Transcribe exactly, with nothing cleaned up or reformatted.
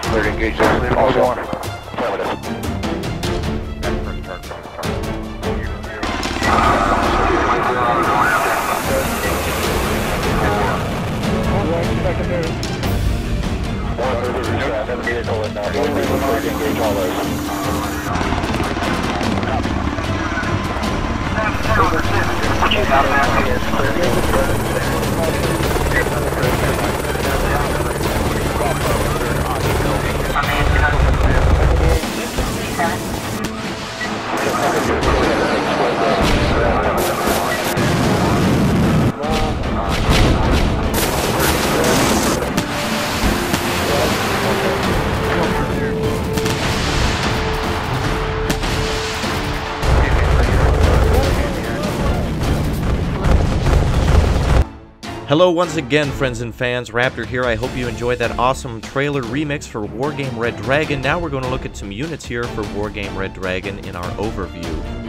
Clear to engage this. Also on. Affirmative. One vehicle is now going to clear to engage all those. Hello once again, friends and fans. Raptor here. I hope you enjoyed that awesome trailer remix for Wargame Red Dragon. Now we're going to look at some units here for Wargame Red Dragon in our overview.